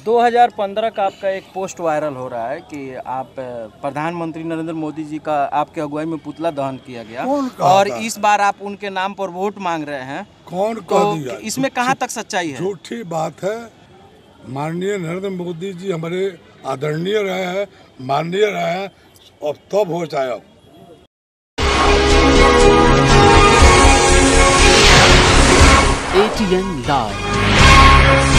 2015 का आपका एक पोस्ट वायरल हो रहा है कि आप प्रधानमंत्री नरेंद्र मोदी जी का आपके अगुवाई में पुतला दहन किया गया और इस बार आप उनके नाम पर वोट मांग रहे हैं। कौन तो कह दिया? इसमें कहाँ तक सच्चाई है? झूठी बात है। माननीय नरेंद्र मोदी जी हमारे आदरणीय रहे हैं, माननीय रहे हैं और तब हो जाए। ATN Live।